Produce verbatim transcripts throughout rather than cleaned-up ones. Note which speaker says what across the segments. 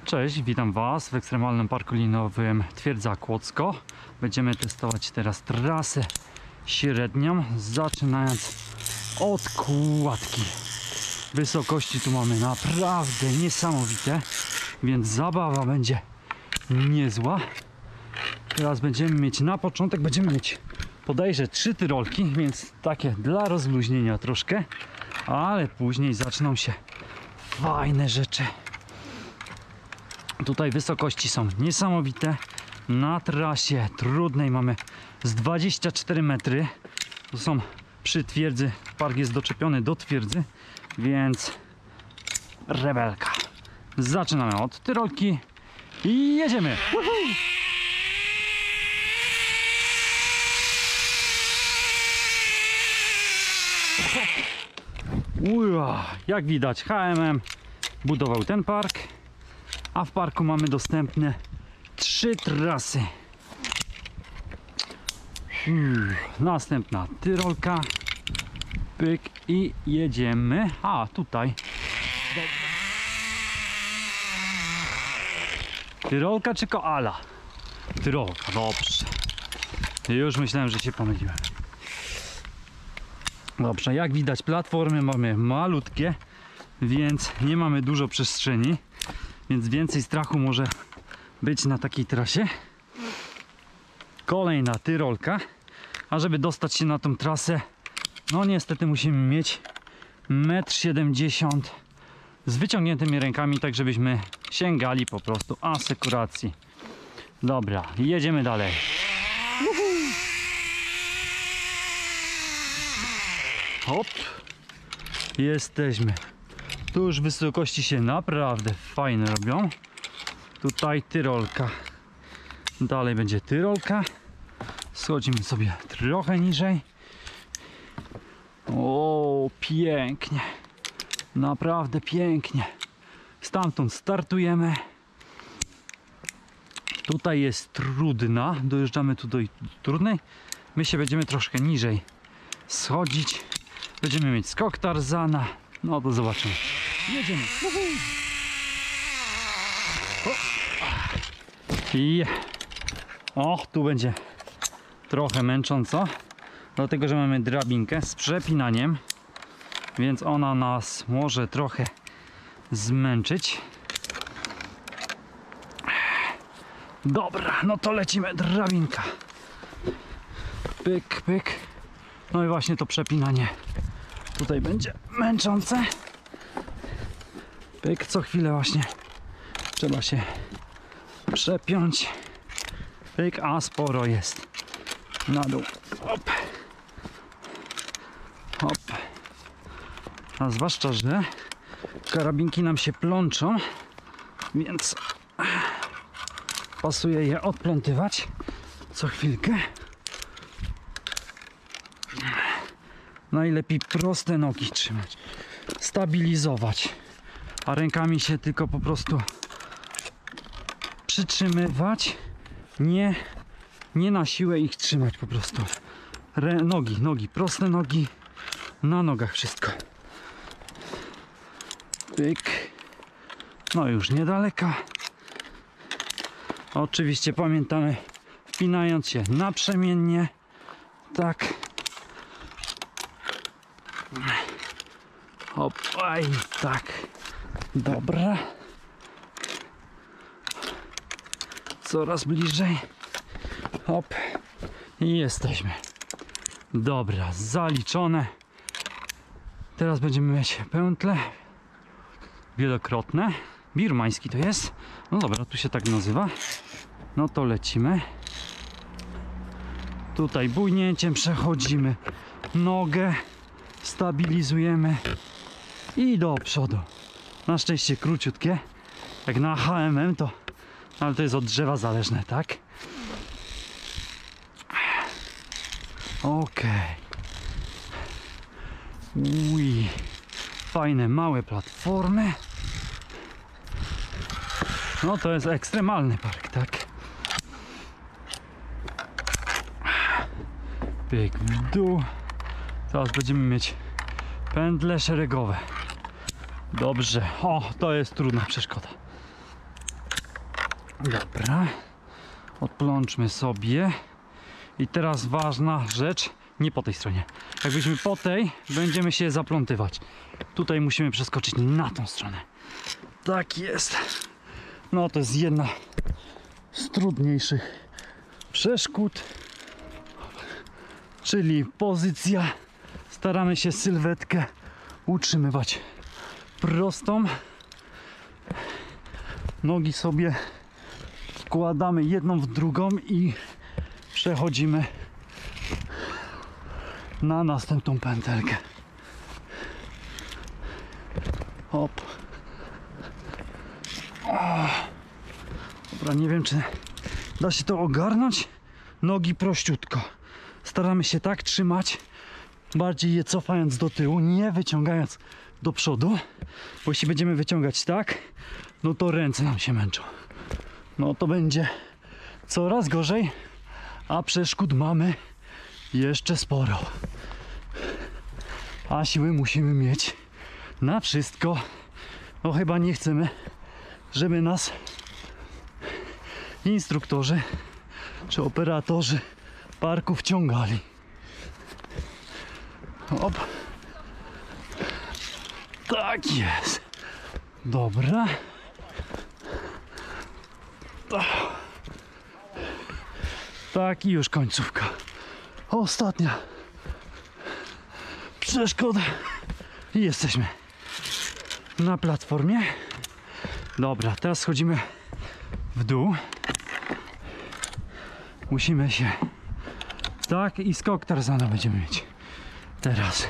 Speaker 1: Cześć, witam Was w ekstremalnym parku linowym Twierdza Kłodzko. Będziemy testować teraz trasę średnią, zaczynając od kładki. Wysokości tu mamy naprawdę niesamowite, więc zabawa będzie niezła. Teraz będziemy mieć na początek, będziemy mieć podejrzę trzy tyrolki, więc takie dla rozluźnienia troszkę, ale później zaczną się fajne rzeczy. Tutaj wysokości są niesamowite. Na trasie trudnej mamy z dwadzieścia cztery metry. To są przy twierdzy. Park jest doczepiony do twierdzy, więc rewelka. Zaczynamy od tyrolki i jedziemy. Woohoo! Ua, jak widać, H M M budował ten park, a w parku mamy dostępne trzy trasy. Hmm, następna tyrolka. Pyk i jedziemy. A, tutaj. Tyrolka czy koala? Tyrolka, dobrze. Już myślałem, że się pomyliłem. Dobrze, jak widać platformy mamy malutkie, więc nie mamy dużo przestrzeni, więc więcej strachu może być na takiej trasie. Kolejna tyrolka, a żeby dostać się na tą trasę, no niestety musimy mieć metr siedemdziesiąt z wyciągniętymi rękami, tak żebyśmy sięgali po prostu asekuracji. Dobra, jedziemy dalej. Hop, jesteśmy. Tu już wysokości się naprawdę fajne robią. Tutaj tyrolka. Dalej będzie tyrolka. Schodzimy sobie trochę niżej. O, pięknie. Naprawdę pięknie. Stamtąd startujemy. Tutaj jest trudna. Dojeżdżamy tu do trudnej. My się będziemy troszkę niżej schodzić. Będziemy mieć skok Tarzana. No to zobaczymy. Jedziemy. I o, tu będzie trochę męcząco, dlatego że mamy drabinkę z przepinaniem, więc ona nas może trochę zmęczyć. Dobra, no to lecimy. Drabinka. Pyk, pyk. No i właśnie to przepinanie tutaj będzie męczące. Pyk, co chwilę właśnie trzeba się przepiąć. Pyk, a sporo jest na dół. Hop. Hop. A zwłaszcza, że karabinki nam się plączą, więc pasuje je odplątywać co chwilkę. Najlepiej proste nogi trzymać, stabilizować, a rękami się tylko po prostu przytrzymywać, nie, nie na siłę ich trzymać po prostu. Re, nogi, nogi, proste nogi, na nogach wszystko. Pyk. No już niedaleka. Oczywiście pamiętamy, wpinając się naprzemiennie, tak. Hop, aj, tak. Dobra. Coraz bliżej. Hop. I jesteśmy. Dobra, zaliczone. Teraz będziemy mieć pętle wielokrotne. Birmański to jest. No dobra, tu się tak nazywa. No to lecimy. Tutaj bujnięciem przechodzimy nogę. Stabilizujemy i do przodu. Na szczęście króciutkie, jak na H M M to, ale to jest od drzewa zależne, tak? Ok. Ui, fajne małe platformy. No to jest ekstremalny park, tak? Pyk w dół. Teraz będziemy mieć pętle szeregowe. Dobrze. O, to jest trudna przeszkoda. Dobra. Odplączmy sobie. I teraz ważna rzecz. Nie po tej stronie. Jakbyśmy po tej, będziemy się zaplątywać. Tutaj musimy przeskoczyć na tą stronę. Tak jest. No to jest jedna z trudniejszych przeszkód. Czyli pozycja. Staramy się sylwetkę utrzymywać prostą. Nogi sobie wkładamy jedną w drugą i przechodzimy na następną pętelkę. Hop. O. Dobra, nie wiem, czy da się to ogarnąć. Nogi prościutko. Staramy się tak trzymać, bardziej je cofając do tyłu, nie wyciągając do przodu, bo jeśli będziemy wyciągać tak, no to ręce nam się męczą. No to będzie coraz gorzej, a przeszkód mamy jeszcze sporo. A siły musimy mieć na wszystko. No chyba nie chcemy, żeby nas instruktorzy czy operatorzy parku wciągali. Hop. Tak jest. Dobra. Tak i już końcówka. Ostatnia przeszkoda. I jesteśmy na platformie. Dobra, teraz schodzimy w dół. Musimy się... Tak, i skok Tarzana będziemy mieć. Teraz.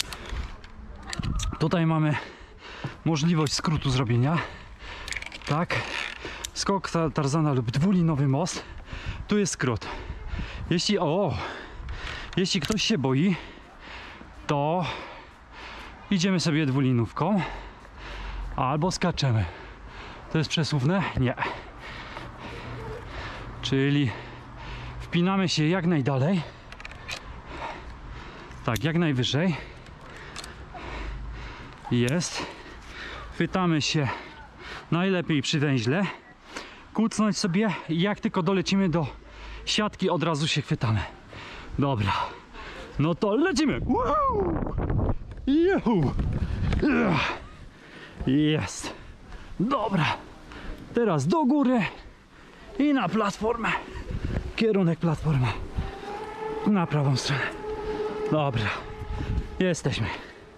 Speaker 1: Tutaj mamy możliwość skrótu zrobienia. Tak. Skok Tarzana lub dwulinowy most. Tu jest skrót. Jeśli... O! Jeśli ktoś się boi, to idziemy sobie dwulinówką albo skaczemy. To jest przesuwne? Nie. Czyli wpinamy się jak najdalej. Tak, jak najwyżej. Jest. Chwytamy się najlepiej przy węźle. Kucnąć sobie i jak tylko dolecimy do siatki, od razu się chwytamy. Dobra. No to lecimy. Juhu. Jest. Dobra. Teraz do góry i na platformę. Kierunek platforma. Na prawą stronę. Dobra. Jesteśmy.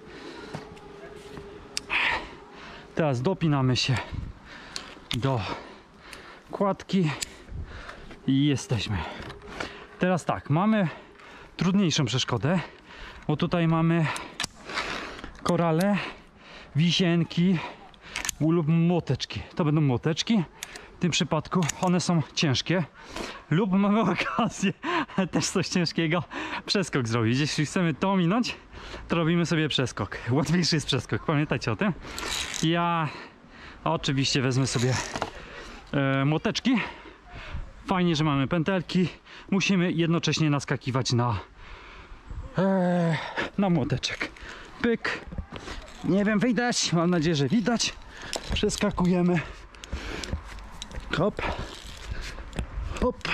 Speaker 1: Teraz dopinamy się do kładki i jesteśmy. Teraz tak, mamy trudniejszą przeszkodę, bo tutaj mamy korale, wisienki lub młoteczki. To będą młoteczki. W tym przypadku one są ciężkie. Lub mamy okazję też coś ciężkiego przeskok zrobić. Jeśli chcemy to ominąć, to robimy sobie przeskok. Łatwiejszy jest przeskok, pamiętajcie o tym. Ja oczywiście wezmę sobie e, młoteczki. Fajnie, że mamy pętelki. Musimy jednocześnie naskakiwać na e, na młoteczek. Pyk. Nie wiem, widać? Mam nadzieję, że widać. Przeskakujemy. Hop. Hop.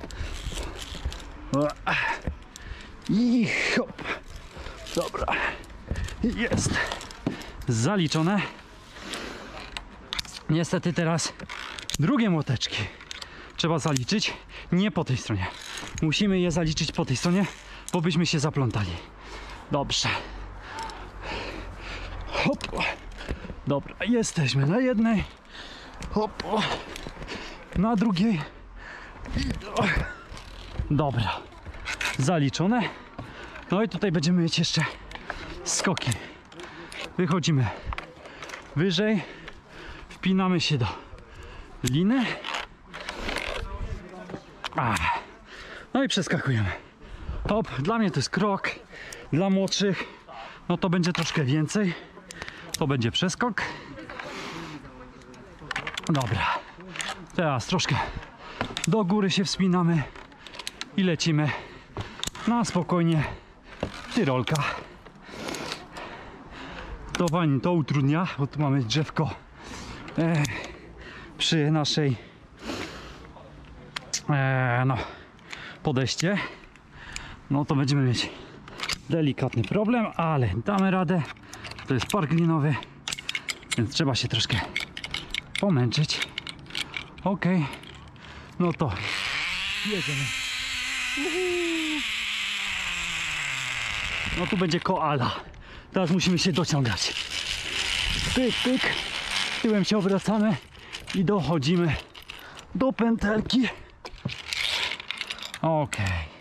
Speaker 1: I hop. Dobra. Jest. Zaliczone. Niestety teraz drugie młoteczki trzeba zaliczyć nie po tej stronie. Musimy je zaliczyć po tej stronie, bo byśmy się zaplątali. Dobrze. Hop. Dobra, jesteśmy na jednej. Hop. Na drugiej. Dobra. Zaliczone. No i tutaj będziemy mieć jeszcze skoki. Wychodzimy wyżej. Wpinamy się do liny. A. No i przeskakujemy. Hop. Dla mnie to jest krok. Dla młodszych no to będzie troszkę więcej. To będzie przeskok. Dobra. Teraz troszkę do góry się wspinamy i lecimy na spokojnie. Tyrolka. To fajnie, to utrudnia, bo tu mamy drzewko e, przy naszej e, no, podejście, no to będziemy mieć delikatny problem, ale damy radę. To jest park linowy, więc trzeba się troszkę pomęczyć. Ok, no to jedziemy. No tu będzie koala. Teraz musimy się dociągać. Pyk, pyk. Tyłem się obracamy i dochodzimy do pętelki. Ok.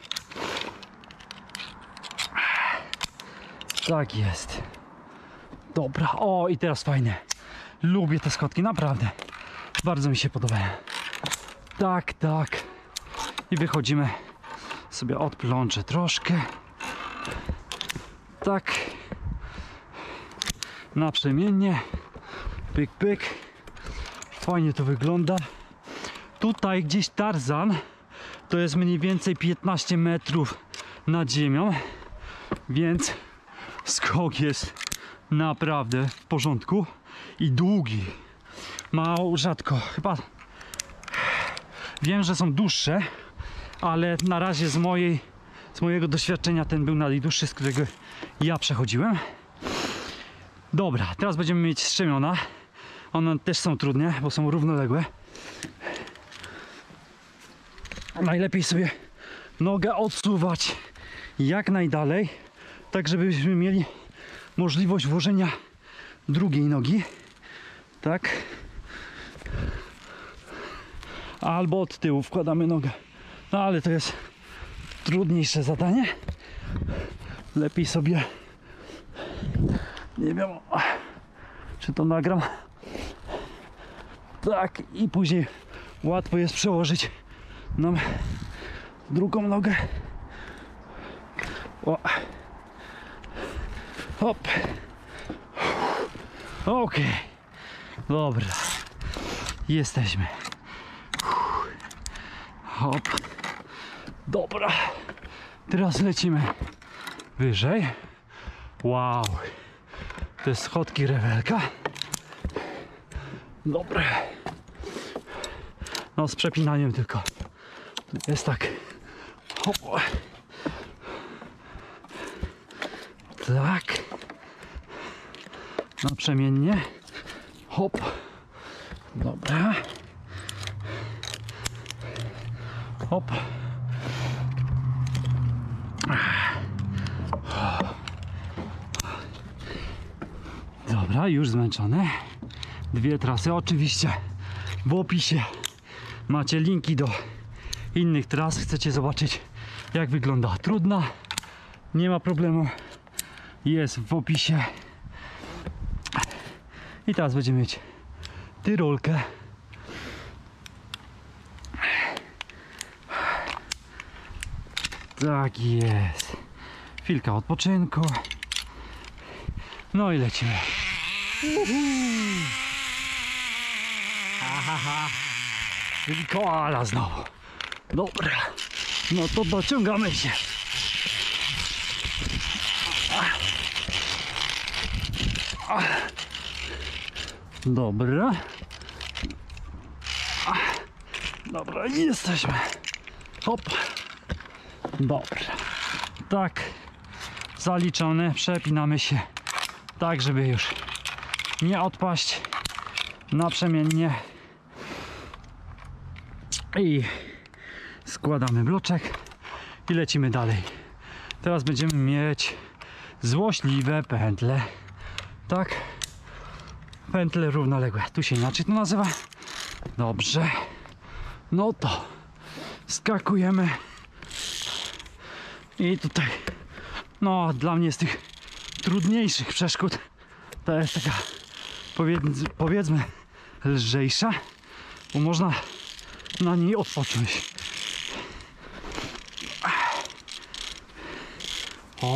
Speaker 1: Tak jest. Dobra. O, i teraz fajnie. Lubię te schodki, naprawdę. Bardzo mi się podobają. Tak, tak. I wychodzimy sobie od plączy troszkę. Tak. Naprzemiennie. Pyk, pyk. Fajnie to wygląda. Tutaj gdzieś Tarzan to jest mniej więcej piętnaście metrów nad ziemią, więc skok jest naprawdę w porządku i długi. Mało rzadko, chyba wiem, że są dłuższe, ale na razie z mojej z mojego doświadczenia ten był najdłuższy, z którego ja przechodziłem. Dobra, teraz będziemy mieć strzemiona. One też są trudne, bo są równoległe. Najlepiej sobie nogę odsuwać jak najdalej, tak żebyśmy mieli możliwość włożenia drugiej nogi. Tak. Albo od tyłu wkładamy nogę. No ale to jest trudniejsze zadanie. Lepiej sobie, nie wiem, czy to nagram. Tak, i później łatwo jest przełożyć nam drugą nogę. O. Hop. Ok. Dobra. Jesteśmy. Hop. Dobra. Teraz lecimy wyżej. Wow. To jest schodki rewelka. Dobre. No z przepinaniem tylko. Jest tak. Hop. Tak. Naprzemiennie. Hop. Dobra. Hop. Dobra, już zmęczone. Dwie trasy. Oczywiście w opisie macie linki do innych tras. Chcecie zobaczyć, jak wygląda trudna? Nie ma problemu. Jest w opisie. I teraz będziemy mieć tyrolkę. Tak jest. Chwilka odpoczynku. No i lecimy. Ahaha. Czyli koala znowu. Dobra. No to dociągamy się. Dobra. Dobra, jesteśmy. Hop. Dobra. Tak. Zaliczone. Przepinamy się tak, żeby już nie odpaść. Naprzemiennie. I składamy bloczek i lecimy dalej. Teraz będziemy mieć złośliwe pętle. Tak. Pętle równoległe. Tu się inaczej to nazywa. Dobrze. No to skakujemy. I tutaj, no dla mnie z tych trudniejszych przeszkód to jest taka, powiedz, powiedzmy, lżejsza, bo można na niej odpocząć. Hop.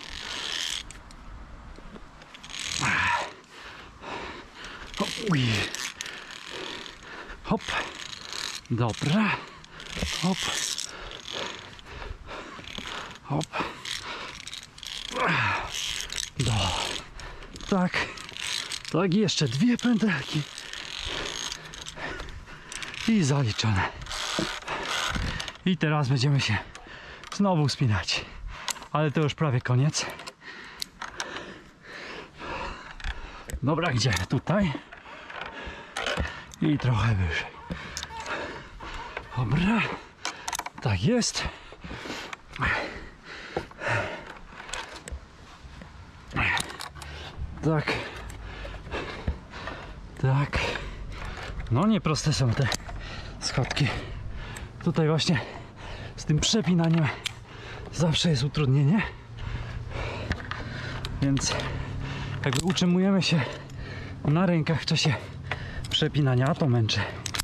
Speaker 1: Hop. Uj. Hop. Dobra. Hop. Hop. Do. Tak. Tak, jeszcze dwie pętelki. I zaliczone. I teraz będziemy się znowu wspinać. Ale to już prawie koniec. Dobra, gdzie? Tutaj. I trochę wyżej. Dobra. Tak jest. Tak. Tak. No nieproste są te schodki. Tutaj właśnie z tym przepinaniem zawsze jest utrudnienie. Więc jakby utrzymujemy się na rękach w czasie przepinania, a to męczy.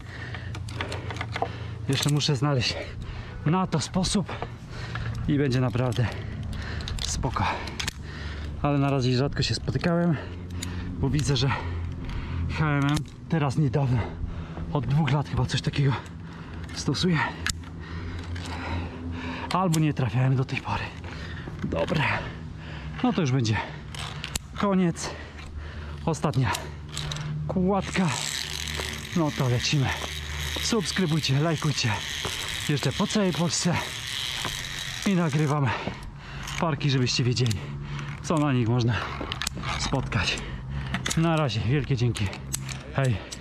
Speaker 1: Jeszcze muszę znaleźć na to sposób i będzie naprawdę spoko. Ale na razie rzadko się spotykałem, bo widzę, że H M M teraz niedawno, od dwóch lat chyba coś takiego stosuje. Albo nie trafiałem do tej pory. Dobra, no to już będzie koniec. Ostatnia kładka. No to lecimy. Subskrybujcie, lajkujcie jeszcze po całej Polsce i nagrywamy parki, żebyście wiedzieli, co na nich można spotkać. Na razie, wielkie dzięki. Hej.